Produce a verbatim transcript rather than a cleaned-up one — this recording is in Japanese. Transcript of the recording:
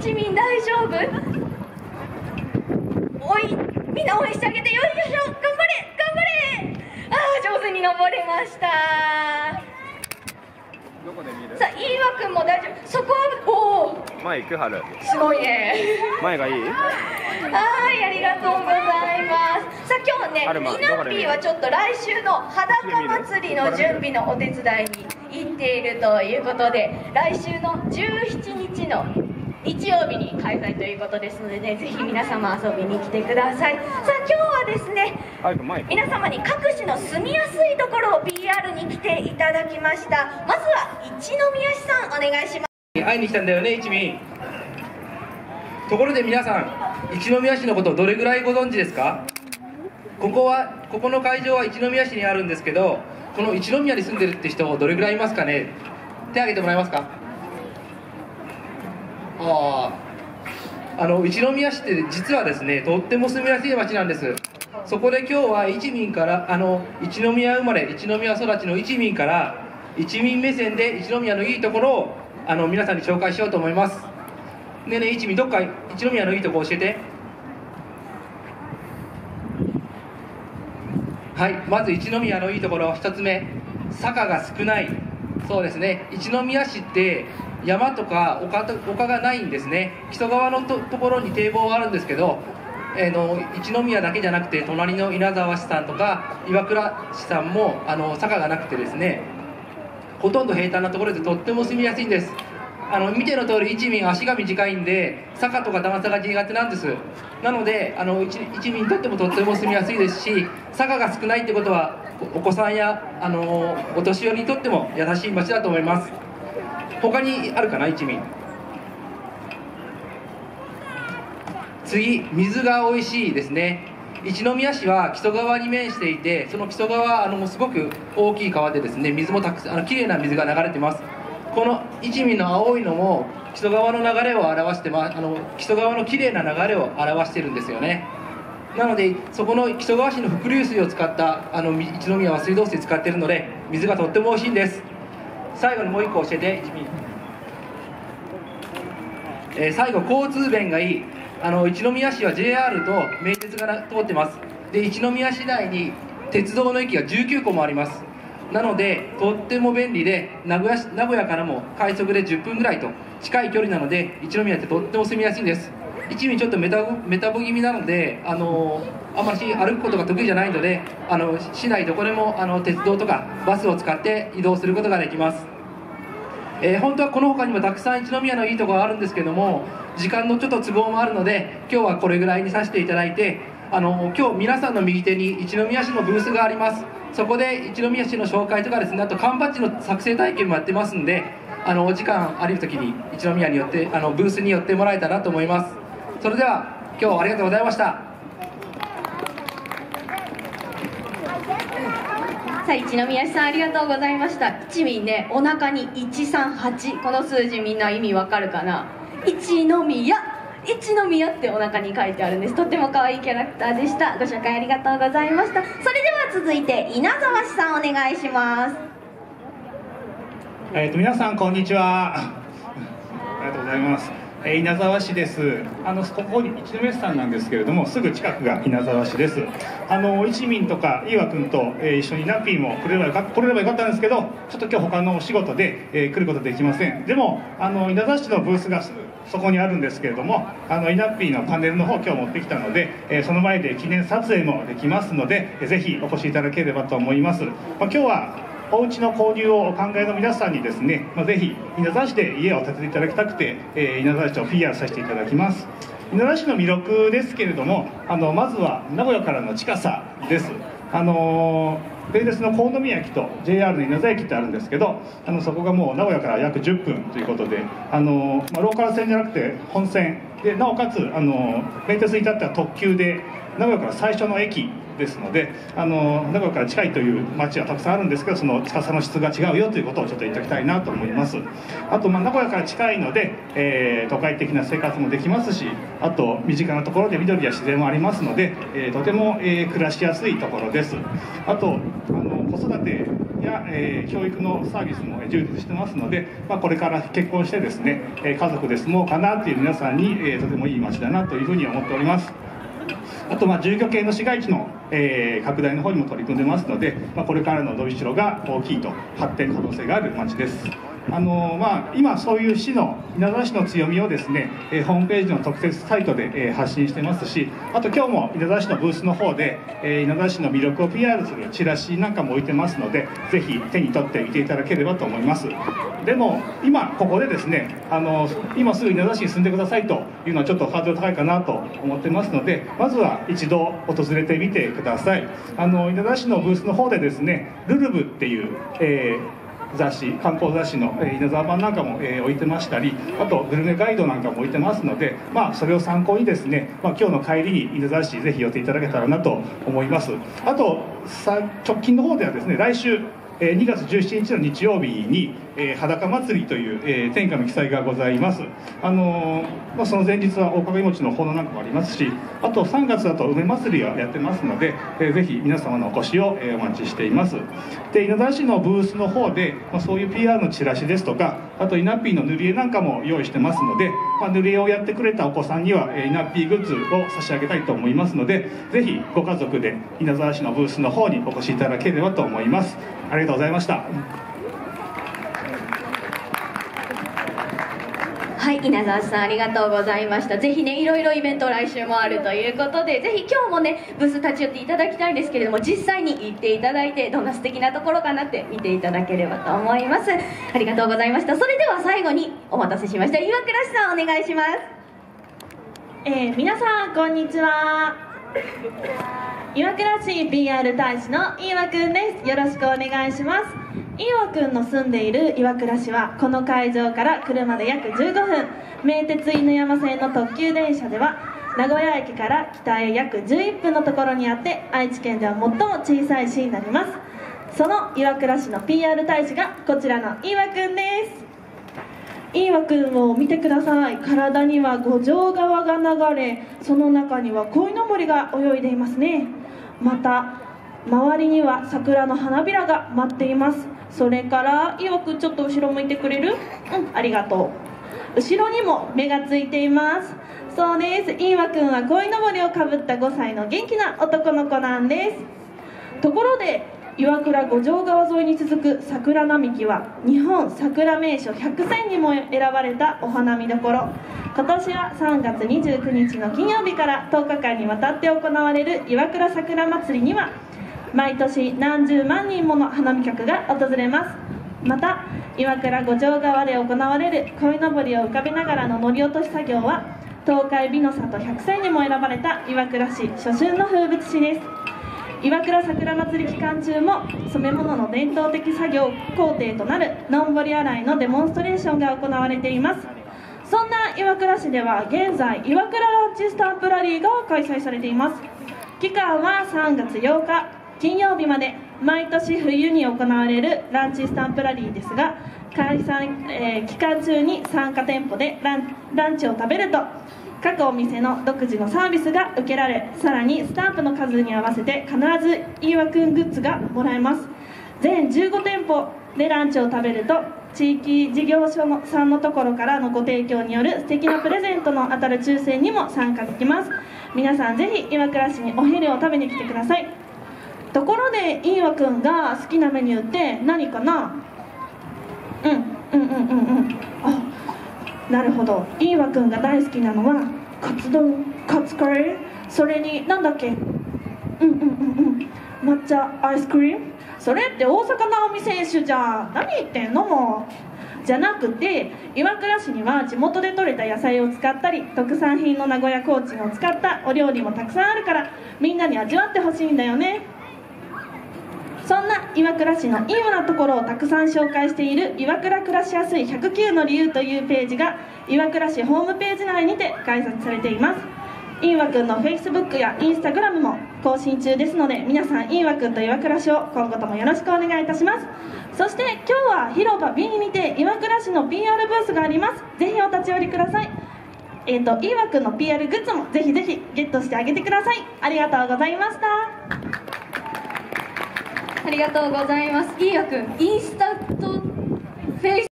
一民大丈夫？おい、みんな応援してあげて。よいしょ、頑張れ頑張れ。ああ、上手に登れました。 どこで見る？ さあ、飯和くんも大丈夫。そこは、おお、 前行くはる。 すごいね。 前がいい？ はい、ありがとうございます。さあ、今日ね、 アルマイナッピーはちょっと来週の裸祭りの準備のお手伝いに行っているということで、来週のじゅうしちにちの日曜日に開催ということですのでね、ぜひ皆様遊びに来てください。さあ、今日はですね、皆様に各市の住みやすいところを ピーアール に来ていただきました。まずは一宮市さん、お願いします。 会いに来たんだよね、一民。ところで皆さん、一宮市のことをどれぐらいご存知ですか？ここはここの会場は一宮市にあるんですけど、この一宮に住んでるって人どれぐらいいますかね？手挙げてもらえますか？ああ、あの一宮市って実はですね、とっても住みやすい町なんです。そこで今日は一民からあの一宮生まれ一宮育ちの一民から一民目線で一宮のいいところをあの皆さんに紹介しようと思います。ねえねえ一民、どっか一宮のいいところ教えて。はい、まず一宮のいいところひとつめ、坂が少ない。そうですね、一宮市って山とか 丘, と丘がないんですね。木曽川の と, ところに堤防があるんですけど、えー、の一宮だけじゃなくて隣の稲沢市さんとか岩倉市さんもあの坂がなくてですね、ほとんど平坦なところでとっても住みやすいんです。あの見ての通り一民足が短いんで坂とか段差が苦手なんです。なのであの 一, 一民にとってもとっても住みやすいですし、坂が少ないってことはお子さんやあのお年寄りにとっても優しい町だと思います。他にあるかな、一民。次、水が美味しいですね。一宮市は木曽川に面していて、その木曽川あのすごく大きい川でですね、水もたくさんあのきれいな水が流れてます。この一民の青いのも木曽川の流れを表して、まあ、あの木曽川のきれいな流れを表してるんですよね。なのでそこの木曽川市の伏流水を使ったあの一宮は水道水使っているので水がとっても美味しいんです。最後にもう一個教えて、一民。えー、最後、交通便がいい。あの一宮市は ジェイアール と名鉄が通ってます。で一宮市内に鉄道の駅がじゅうきゅうこもあります。なのでとっても便利で、名古屋市名古屋からも快速でじゅっぷんぐらいと近い距離なので、一宮ってとっても住みやすいんです。一民ちょっとメタボメタボ気味なので、あのあんまり歩くことが得意じゃないので、あの市内どこでもあの鉄道とかバスを使って移動することができます。えー、本当はこの他にもたくさん一宮のいいところがあるんですけども、時間のちょっと都合もあるので今日はこれぐらいにさせていただいて、あの今日皆さんの右手に一宮市のブースがあります。そこで一宮市の紹介とかですね、あと缶バッジの作成体験もやってますんで、あのお時間ある時に一宮によってあのブースに寄ってもらえたらと思います。それでは今日はありがとうございました。 さあ、一宮市さんありがとうございました。一民ね、お腹にいちさんはち、この数字みんな意味わかるかな？一宮一宮ってお腹に書いてあるんです。とっても可愛いキャラクターでした。ご紹介ありがとうございました。それでは続いて稲沢市さんお願いします。 えーと皆さんこんにちは。ありがとうございます。えー、稲沢市です。あのここに一宮市さんなんですけれども、すぐ近くが稲沢市です。あの一民とか飯和君と、えー、一緒にナッピーも来ればよか来れればよかったんですけど、ちょっと今日他のお仕事で、えー、来ることできません。でもあの稲沢市のブースがすぐそこにあるんですけれども、あのイナッピーのパネルの方今日持ってきたので、えー、その前で記念撮影もできますので、えー、ぜひお越しいただければと思います。まあ、今日はお家の購入をお考えの皆さんにですね、まあ、ぜひ稲沢市で家を建てていただきたくて、えー、稲沢市を ピーアール させていただきます。稲沢市の魅力ですけれども、あのまずは名古屋からの近さです。あのー、電鉄の国宮駅と ジェイアール の稲沢駅ってあるんですけど、あのそこがもう名古屋から約じゅっぷんということで、あのーまあ、ローカル線じゃなくて本線で、なおかつあのー電鉄に至っては特急で名古屋から最初の駅ですので、あの名古屋から近いという街はたくさんあるんですけど、その近さの質が違うよということをちょっと言っておきたいなと思います。あと、まあ、名古屋から近いので、えー、都会的な生活もできますし、あと身近なところで緑や自然もありますので、えー、とても、えー、暮らしやすいところです。あとあの子育てや、えー、教育のサービスも充実してますので、まあ、これから結婚してですね、えー、家族で住もうかなという皆さんに、えー、とてもいい街だなというふうに思っております。あと、まあ、住居系の市街地の、えー、拡大の方にも取り組んでますので、まあ、これからの伸びしろが大きいと、発展可能性がある街です。あのまあ、今そういう市の稲沢市の強みをですね、えー、ホームページの特設サイトで、えー、発信してますし、あと今日も稲沢市のブースの方で、えー、稲沢市の魅力を ピーアール するチラシなんかも置いてますので、ぜひ手に取って見ていただければと思います。でも今ここでですね、あの今すぐ稲沢市に住んでくださいというのはちょっとハードル高いかなと思ってますので、まずは一度訪れてみてください。あの稲沢市のブースの方でですね、ルルブっていう、えー雑誌、観光雑誌の、えー、稲沢版なんかも、えー、置いてましたり、あとグルメガイドなんかも置いてますので、まあ、それを参考にですね、まあ、今日の帰りに稲沢市ぜひ寄っていただけたらなと思います。あとさ直近の方ではですね、来週えー、にがつじゅうしちにちの日曜日に、えー、裸祭りという、えー、天下の記載がございます。あのーまあ、その前日は大鏡餅の奉納なんかもありますし、あとさんがつだと梅祭りをやってますので、えー、ぜひ皆様のお越しを、えー、お待ちしています。で、稲沢市のブースの方で、まあ、そういう ピーアール のチラシですとか、あとイナッピーの塗り絵なんかも用意してますので、まあ、塗り絵をやってくれたお子さんには、えー、イナッピーグッズを差し上げたいと思いますので、ぜひご家族で稲沢市のブースの方にお越しいただければと思います。ありがとうございました。 はい、稲沢さんありがとうございました。ぜひね、いろいろイベント来週もあるということで、ぜひ今日もねブース立ち寄っていただきたいんですけれども、実際に行っていただいてどんな素敵なところかなって見ていただければと思います。ありがとうございました。それでは最後にお待たせしました岩倉市さんお願いします。 えー、皆さんこんにちは。岩倉市 ピーアール 大使の岩くんです。よろしくお願いします。岩くんの住んでいる岩倉市はこの会場から車で約じゅうごふん、名鉄犬山線の特急電車では名古屋駅から北へ約じゅういっぷんのところにあって、愛知県では最も小さい市になります。その岩倉市の ピーアール 大使がこちらの岩くんです。岩くんを見てください。体には五条川が流れ、その中には鯉のぼりが泳いでいますね。また周りには桜の花びらが舞っています。それから岩くんちょっと後ろ向いてくれる？うん、ありがとう。後ろにも目がついています。そうです、岩くんは鯉のぼりをかぶったごさいの元気な男の子なんです。ところで岩倉五条川沿いに続く桜並木は日本桜名所ひゃくせんにも選ばれたお花見どころ。今年はさんがつにじゅうくにちの金曜日からとおかかんにわたって行われる岩倉桜まつりには毎年何十万人もの花見客が訪れます。また岩倉五条川で行われる鯉のぼりを浮かべながらの乗り落とし作業は東海美の里ひゃくせんにも選ばれた岩倉市初春の風物詩です。岩倉桜まつり期間中も染め物の伝統的作業工程となるのんぼり洗いのデモンストレーションが行われています。そんな岩倉市では現在岩倉ランチスタンプラリーが開催されています。期間はさんがつようか金曜日まで。毎年冬に行われるランチスタンプラリーですが、開催、えー、期間中に参加店舗でラン、ランチを食べると各お店の独自のサービスが受けられ、さらにスタンプの数に合わせて必ず岩くんグッズがもらえます。全じゅうごてんぽでランチを食べると地域事業所のさんのところからのご提供による素敵なプレゼントの当たる抽選にも参加できます。皆さんぜひ岩倉市にお昼を食べに来てください。ところで岩くんが好きなメニューって何かな？うんうんうんうんうんあ、なるほど。岩くんが大好きなのはカツ丼、カツカレー、それに何だっけ、うんうんうんうん抹茶アイスクリーム。それって大坂なおみ選手じゃん。何言ってんのもう。じゃなくて岩倉市には地元で採れた野菜を使ったり特産品の名古屋コーチンを使ったお料理もたくさんあるからみんなに味わってほしいんだよね。そんな岩倉市のいいようなところをたくさん紹介している岩倉暮らしやすいひゃくきゅうの理由というページが岩倉市ホームページ内にて開設されています。いわくんの フェイスブック や インスタグラム も更新中ですので、皆さんいわくんと岩倉市を今後ともよろしくお願いいたします。そして今日は広場 ビー にて岩倉市の ピーアール ブースがあります。ぜひお立ち寄りください。えーと、いわくんの ピーアール グッズもぜひぜひゲットしてあげてください。ありがとうございました。 ありがとうございます。いいわくん、インスタとフェイス